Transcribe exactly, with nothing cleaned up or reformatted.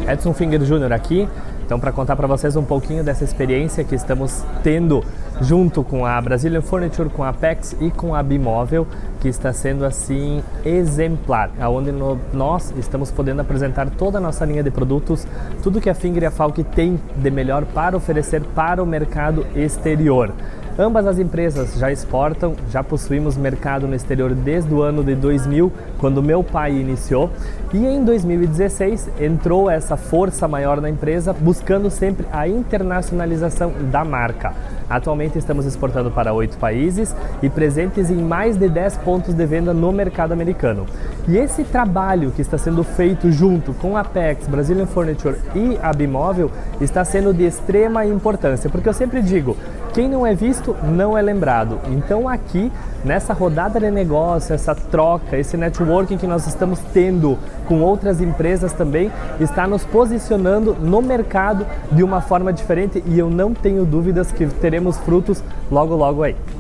Edson Finger Júnior aqui, então para contar para vocês um pouquinho dessa experiência que estamos tendo junto com a Brazilian Furniture, com a Apex e com a Bimóvel, que está sendo assim exemplar, onde nós estamos podendo apresentar toda a nossa linha de produtos, tudo que a Finger e a Falck tem de melhor para oferecer para o mercado exterior. Ambas as empresas já exportam, já possuímos mercado no exterior desde o ano de dois mil, quando meu pai iniciou, e em dois mil e dezesseis entrou essa força maior na empresa, buscando sempre a internacionalização da marca. Atualmente estamos exportando para oito países e presentes em mais de dez pontos de venda no mercado americano. E esse trabalho que está sendo feito junto com a Apex, Brazilian Furniture e a Bimóvel está sendo de extrema importância, porque eu sempre digo, quem não é visto não é lembrado. Então aqui, nessa rodada de negócio, essa troca, esse networking que nós estamos tendo com outras empresas também, está nos posicionando no mercado de uma forma diferente, e eu não tenho dúvidas que teremos frutos logo logo aí.